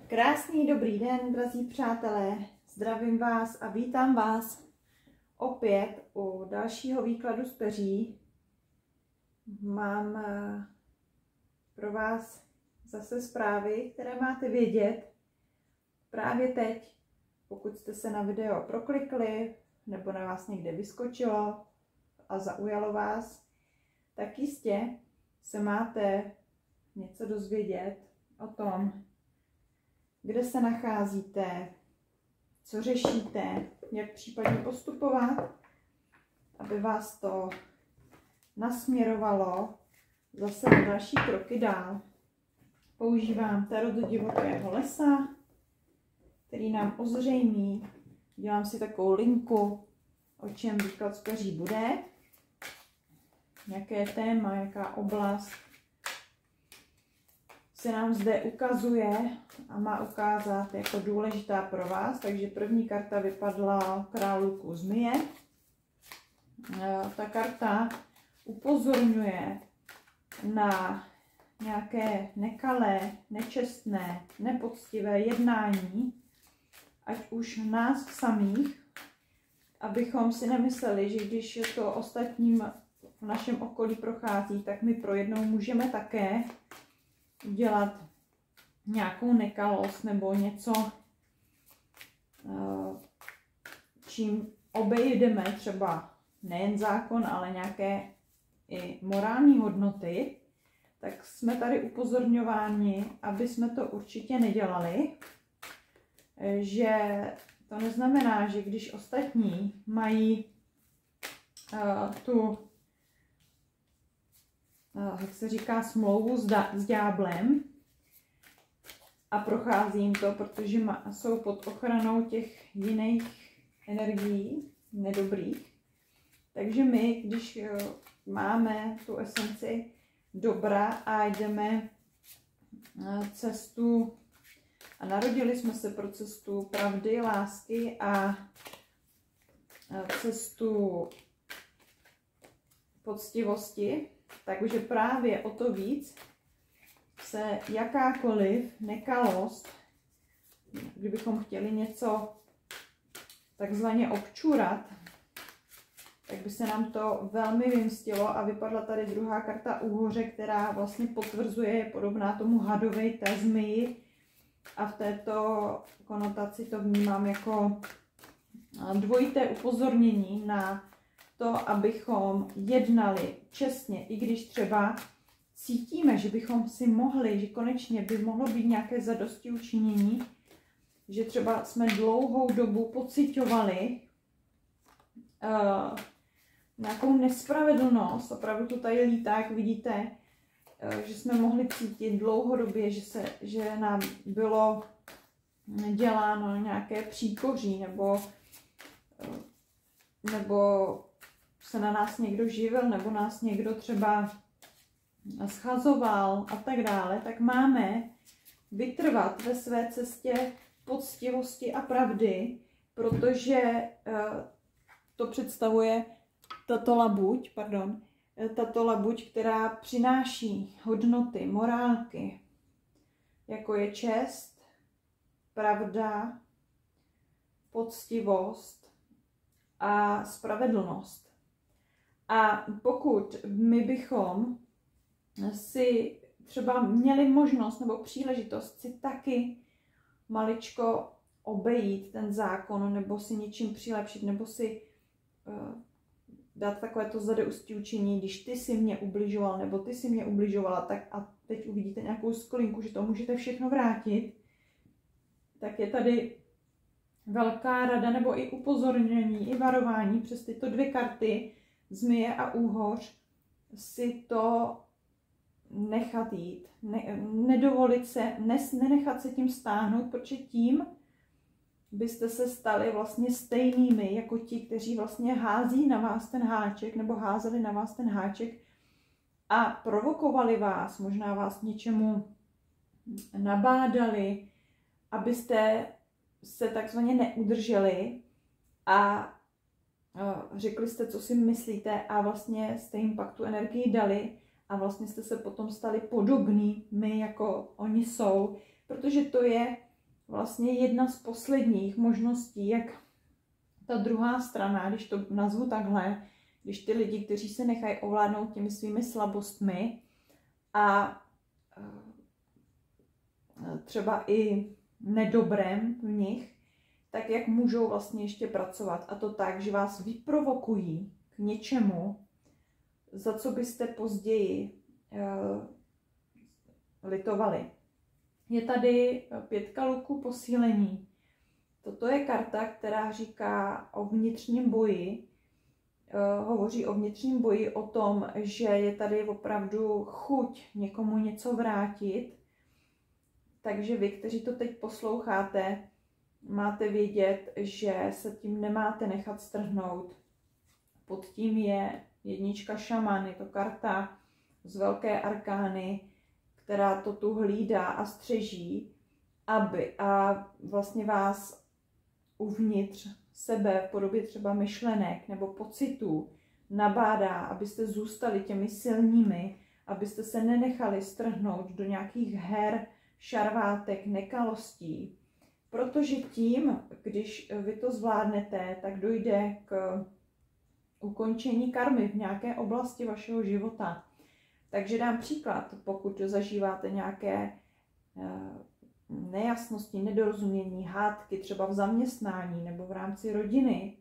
Krásný dobrý den, drazí přátelé, zdravím vás a vítám vás opět u dalšího výkladu z peří. Mám pro vás zase zprávy, které máte vědět právě teď, pokud jste se na video proklikli nebo na vás někde vyskočilo a zaujalo vás, tak jistě se máte něco dozvědět o tom, kde se nacházíte, co řešíte, jak případně postupovat, aby vás to nasměrovalo zase na další kroky dál. Používám tarot do divokého lesa, který nám ozřejmí. Dělám si takovou linku, o čem výklad z peří bude, jaké téma, jaká oblast se nám zde ukazuje a má ukázat jako důležitá pro vás. Takže první karta vypadla Králůku zmije. Ta karta upozorňuje na nějaké nekalé, nečestné, nepoctivé jednání, ať už nás samých, abychom si nemysleli, že když to ostatním v našem okolí prochází, tak my pro jednou můžeme také dělat nějakou nekalost nebo něco, čím obejdeme třeba nejen zákon, ale nějaké i morální hodnoty, tak jsme tady upozorňováni, aby jsme to určitě nedělali, že to neznamená, že když ostatní mají jak se říká, smlouvu s ďáblem a prochází jim to, protože jsou pod ochranou těch jiných energií, nedobrých. Takže my, když máme tu esenci dobra a jdeme cestu a narodili jsme se pro cestu pravdy, lásky a cestu poctivosti, takže právě o to víc se jakákoliv nekalost, kdybychom chtěli něco takzvaně občurat, tak by se nám to velmi vymstilo a vypadla tady druhá karta úhoře, která vlastně potvrzuje, je podobná tomu hadovi, té zmiji a v této konotaci to vnímám jako dvojité upozornění na to, abychom jednali čestně, i když třeba cítíme, že bychom si mohli, že konečně by mohlo být nějaké zadostiučinění, že třeba jsme dlouhou dobu pociťovali nějakou nespravedlnost, opravdu to tady lítá, jak vidíte, že jsme mohli cítit dlouhodobě, že nám bylo děláno nějaké příkoří, nebo se na nás někdo živil, nebo nás někdo třeba schazoval a tak dále, tak máme vytrvat ve své cestě poctivosti a pravdy, protože to představuje tato labuť, která přináší hodnoty, morálky, jako je čest, pravda, poctivost a spravedlnost. A pokud my bychom si třeba měli možnost nebo příležitost si taky maličko obejít ten zákon, nebo si něčím přilepšit, nebo si dát takovéto zadostiučinění, když ty si mě ubližoval, nebo ty si mě ubližovala, tak a teď uvidíte nějakou sklinku, že to můžete všechno vrátit, tak je tady velká rada, nebo i upozornění, i varování přes tyto dvě karty, zmije a úhoř, si to nechat jít, nedovolit se, nenechat se tím stáhnout, protože tím byste se stali vlastně stejnými jako ti, kteří vlastně hází na vás ten háček, nebo házeli na vás ten háček a provokovali vás, možná vás něčemu nabádali, abyste se takzvaně neudrželi a řekli jste, co si myslíte a vlastně jste jim pak tu energii dali a vlastně jste se potom stali podobnými, jako oni jsou, protože to je vlastně jedna z posledních možností, jak ta druhá strana, když to nazvu takhle, když ty lidi, kteří se nechají ovládnout těmi svými slabostmi a třeba i nedobrem v nich, tak jak můžou vlastně ještě pracovat. A to tak, že vás vyprovokují k něčemu, za co byste později litovali. Je tady 5 luku posílení. Toto je karta, která říká o vnitřním boji. Hovoří o vnitřním boji, o tom, že je tady opravdu chuť někomu něco vrátit. Takže vy, kteří to teď posloucháte, máte vědět, že se tím nemáte nechat strhnout. Pod tím je 1 šaman, je to karta z velké arkány, která to tu hlídá a střeží, a vlastně vás uvnitř sebe v podobě třeba myšlenek nebo pocitů nabádá, abyste zůstali těmi silnými, abyste se nenechali strhnout do nějakých her, šarvátek, nekalostí. Protože tím, když vy to zvládnete, tak dojde k ukončení karmy v nějaké oblasti vašeho života. Takže dám příklad, pokud zažíváte nějaké nejasnosti, nedorozumění, hádky třeba v zaměstnání nebo v rámci rodiny,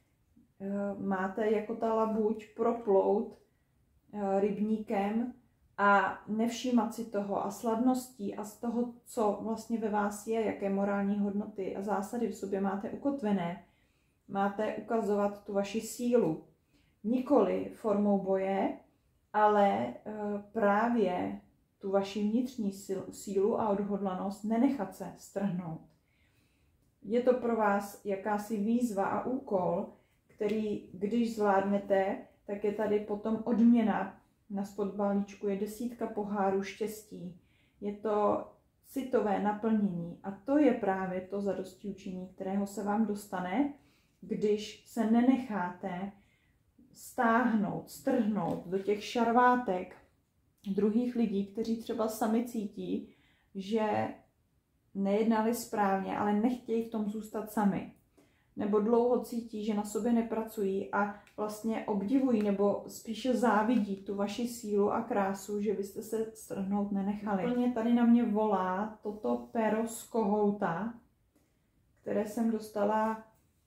máte jako ta labuť proplout rybníkem a nevšímat si toho a sladností a z toho, co vlastně ve vás je, jaké morální hodnoty a zásady v sobě máte ukotvené, máte ukazovat tu vaši sílu. Nikoli formou boje, ale právě tu vaši vnitřní sílu a odhodlanost nenechat se strhnout. Je to pro vás jakási výzva a úkol, který, když zvládnete, tak je tady potom odměna. Na spod balíčku je 10 pohárů štěstí. Je to citové naplnění a to je právě to zadostiučinění, kterého se vám dostane, když se nenecháte stáhnout, strhnout do těch šarvátek druhých lidí, kteří třeba sami cítí, že nejednali správně, ale nechtějí v tom zůstat sami. Nebo dlouho cítí, že na sobě nepracují a vlastně obdivují nebo spíše závidí tu vaši sílu a krásu, že byste se strhnout nenechali. Úplně tady na mě volá toto pero z kohouta, které jsem dostala,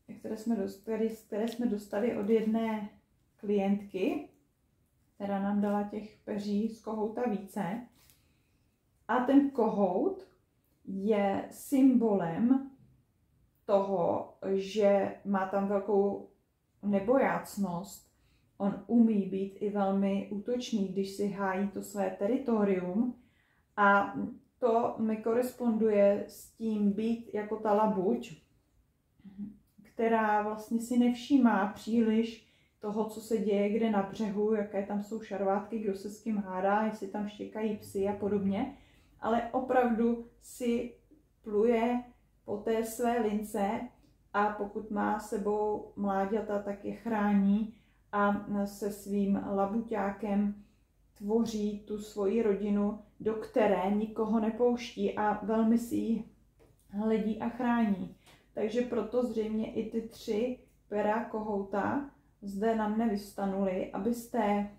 které jsme dostali od jedné klientky, která nám dala těch peří z kohouta více. A ten kohout je symbolem toho, že má tam velkou nebojácnost. On umí být i velmi útočný, když si hájí to své teritorium. A to mi koresponduje s tím být jako ta labuť, která vlastně si nevšímá příliš toho, co se děje kde na břehu, jaké tam jsou šarvátky, kdo se s kým hádá, jestli tam štěkají psy a podobně, ale opravdu si pluje po té své lince a pokud má sebou mláďata, tak je chrání a se svým labuťákem tvoří tu svoji rodinu, do které nikoho nepouští a velmi si ji hledí a chrání. Takže proto zřejmě i ty 3 pera kohouta zde na mne vyvstanuly, abyste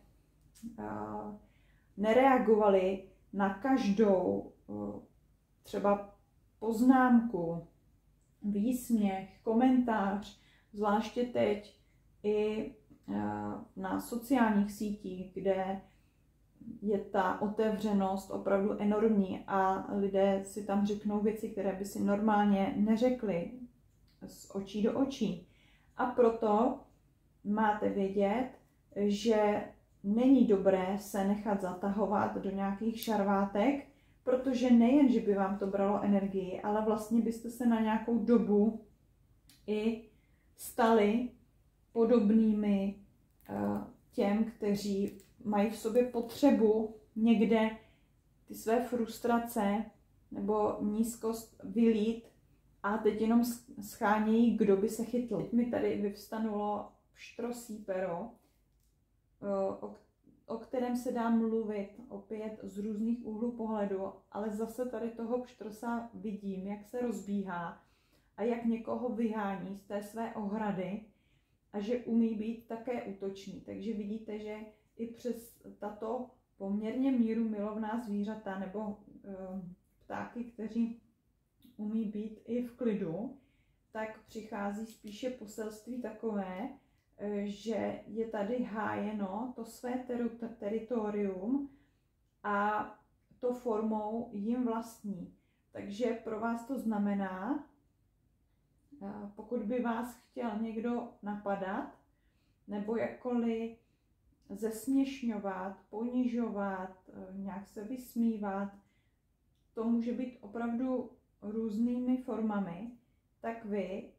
nereagovali na každou třeba poznámku, výsměch, komentář, zvláště teď i na sociálních sítích, kde je ta otevřenost opravdu enormní a lidé si tam řeknou věci, které by si normálně neřekli z očí do očí. A proto máte vědět, že není dobré se nechat zatahovat do nějakých šarvátek, protože nejen, že by vám to bralo energii, ale vlastně byste se na nějakou dobu i stali podobnými těm, kteří mají v sobě potřebu někde ty své frustrace nebo nízkost vylít a teď jenom schánějí, kdo by se chytl. Teď mi tady vyvstanulo pštrosí pero, o kterém se dá mluvit opět z různých úhlů pohledu, ale zase tady toho pštrosa vidím, jak se rozbíhá a jak někoho vyhání z té své ohrady a že umí být také útočný. Takže vidíte, že i přes tato poměrně míru milovná zvířata nebo ptáky, kteří umí být i v klidu, tak přichází spíše poselství takové, že je tady hájeno to své teritorium a to formou jim vlastní. Takže pro vás to znamená, pokud by vás chtěl někdo napadat nebo jakkoliv zesměšňovat, ponižovat, nějak se vysmívat, to může být opravdu různými formami, tak vy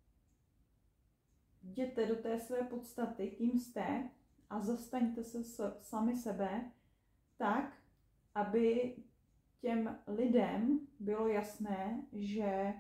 jděte do té své podstaty, kým jste, a zastaňte se sami sebe tak, aby těm lidem bylo jasné, že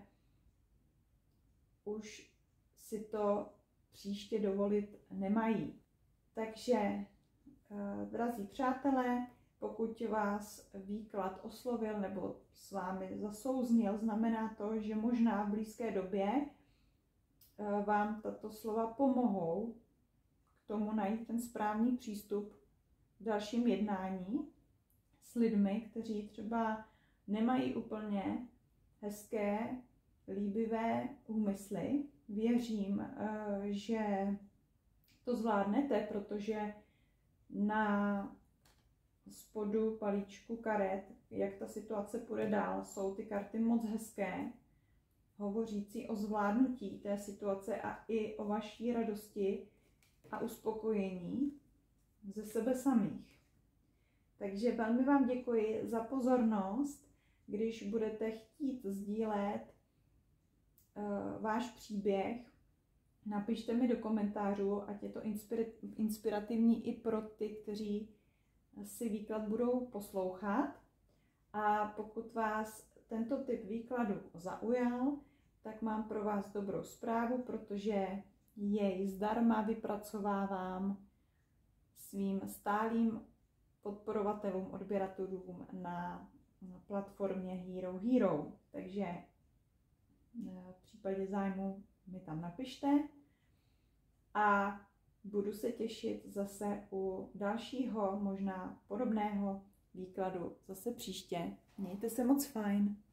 už si to příště dovolit nemají. Takže, drazí přátelé, pokud vás výklad oslovil nebo s vámi zasouznil, znamená to, že možná v blízké době vám tato slova pomohou k tomu najít ten správný přístup v dalším jednání s lidmi, kteří třeba nemají úplně hezké, líbivé úmysly. Věřím, že to zvládnete, protože na spodu balíčku karet, jak ta situace půjde dál, jsou ty karty moc hezké, hovořící o zvládnutí té situace a i o vaší radosti a uspokojení ze sebe samých. Takže velmi vám děkuji za pozornost. Když budete chtít sdílet váš příběh, napište mi do komentářů, ať je to inspirativní i pro ty, kteří si výklad budou poslouchat. A pokud vás tento typ výkladu zaujal, tak mám pro vás dobrou zprávu, protože jej zdarma vypracovávám svým stálým podporovatelům, odběratelům na platformě Hero Hero. Takže v případě zájmu mi tam napište a budu se těšit zase u dalšího, možná podobného výkladu zase příště. Mějte se moc fajn.